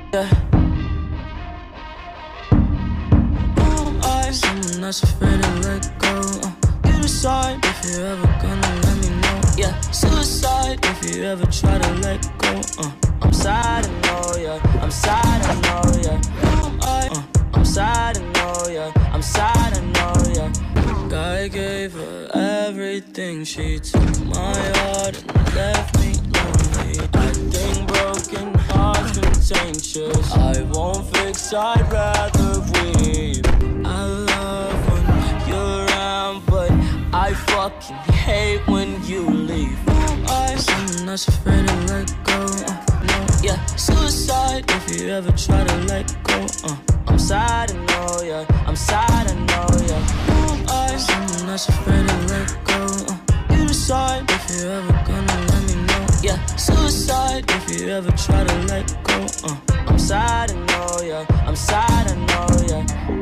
Yeah. I'm someone that's afraid to let go. You decide if you're ever gonna let me know. Yeah, suicide if you ever try to let go. I'm sad, I know, yeah. I'm sad, I know, yeah. I'm sad, I know, yeah. I'm sad, I know, yeah. I gave her everything. She took my heart and left me lonely. I think broken hearts contentious. I won't fix, I'd rather weep. I love when you're around, but I fucking hate when you leave. I'm someone that's afraid to let go. No, yeah, suicide if you ever try to let go. I'm sad, I know, yeah. I'm sad, I know, yeah. I'm someone that's afraid to let go. You decide if you're ever gonna let me know. Yeah, suicide if you ever try to let go. I'm sad, I know, yeah. I'm sad, I know, yeah.